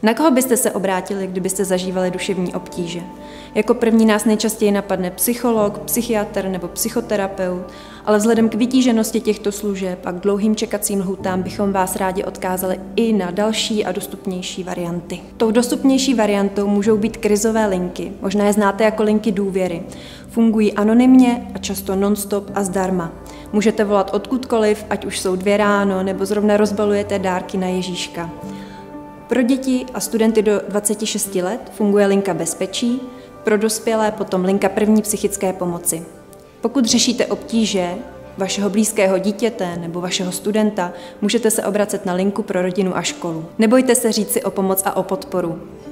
Na koho byste se obrátili, kdybyste zažívali duševní obtíže? Jako první nás nejčastěji napadne psycholog, psychiatr nebo psychoterapeut, ale vzhledem k vytíženosti těchto služeb a k dlouhým čekacím lhůtám bychom vás rádi odkázali i na další a dostupnější varianty. Tou dostupnější variantou můžou být krizové linky, možná je znáte jako linky důvěry. Fungují anonymně a často non-stop a zdarma. Můžete volat odkudkoliv, ať už jsou 2 ráno nebo zrovna rozbalujete dárky na Ježíška. Pro děti a studenty do 26 let funguje linka bezpečí, pro dospělé potom linka první psychické pomoci. Pokud řešíte obtíže vašeho blízkého dítěte nebo vašeho studenta, můžete se obracet na linku pro rodinu a školu. Nebojte se říct si o pomoc a o podporu.